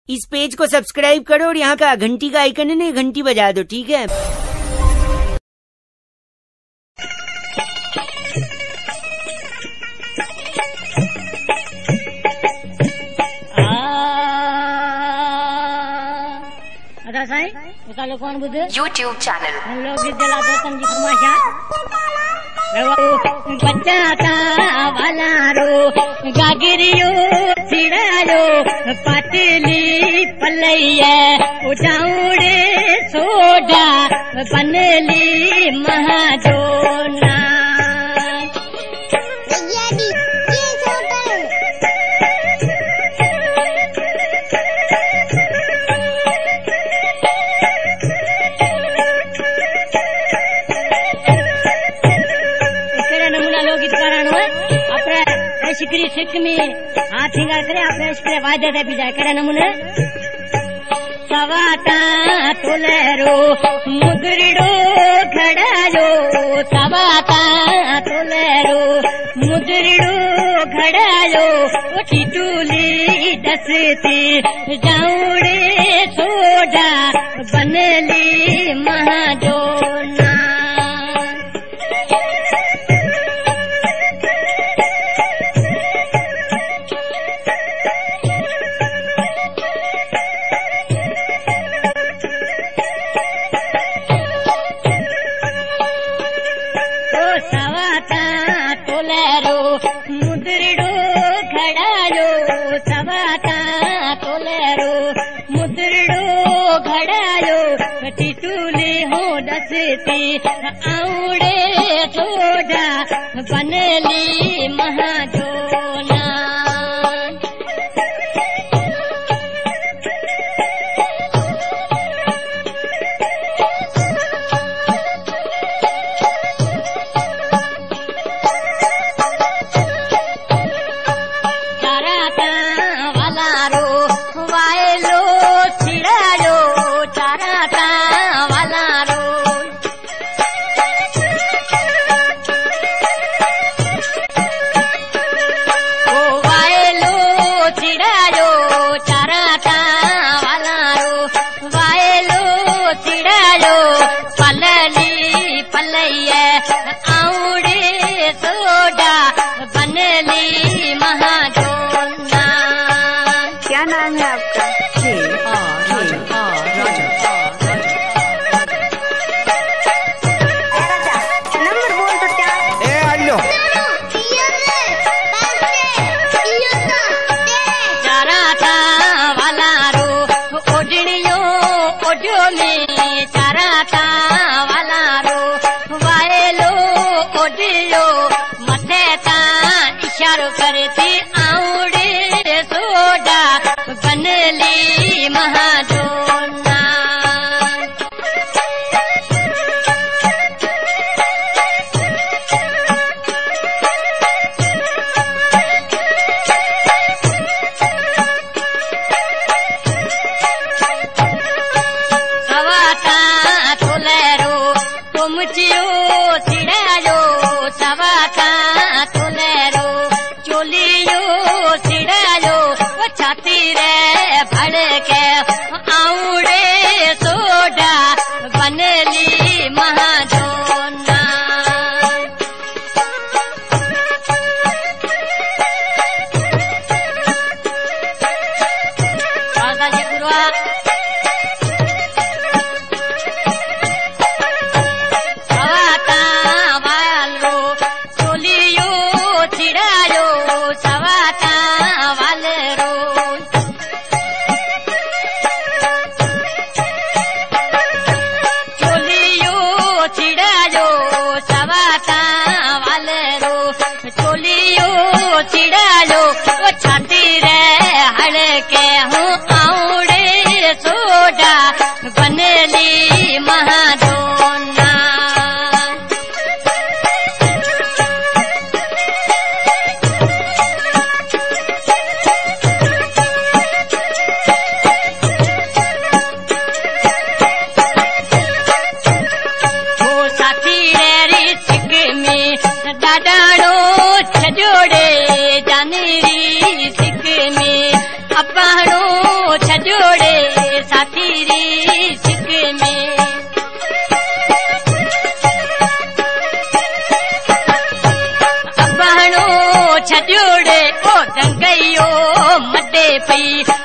इस पेज को सब्सक्राइब करो और यहाँ का घंटी का आइकन है ना, घंटी बजा दो, ठीक है। YouTube channel हम लोग दिला दोस्तन जी फरमाइशा बच्चा था वाला रो गागरियो सिड़ायो पतली पलैया उठाउड़े सोडा बनली महाजोना शिकरी सिक में हाथ हिंगा करे अपने स्प्रे वायदे दे भी जाए करे नमूने सवाता तोलेरो मुदरिडो खड़ायो सवाता तोलेरो मुदरिडो खड़ायो टिटूली दसती जाऊड़े सोडा बनली महाजोना मुदरिडो खड़ायो सवाता तोलेरो मुदरिडो खड़ायो टिटूले हो दसती आउड़े सोडा बनली महाजोना आउड़े सोडा बनली महाजोना। क्या नाम है आपका? नंबर बोल तो क्या? चाराता वाला रो ओडनियो ओडो में चाराता वाला रो वायलो ओडियो मथे ता इशारो करती आउड़े सोडा बनली महाजोना सवाता तोलेरो तुमचियो सिड़ायो सवाता तोलेरो चोलियो सिड़ायो छाती रे भड़ के आउड़े सोडा बनली महाजोना चिड़ायो छाती रे हड़ के हूँ आउड़े सोडा बनली महाजोना वो साथी रे सिक में डाडाड़ो छजोड़े जानेरी सिक में अपहड़ो छॾोड़े साथी री सिक में अबाणो छॾोड़े ओ दंगयो मटे पई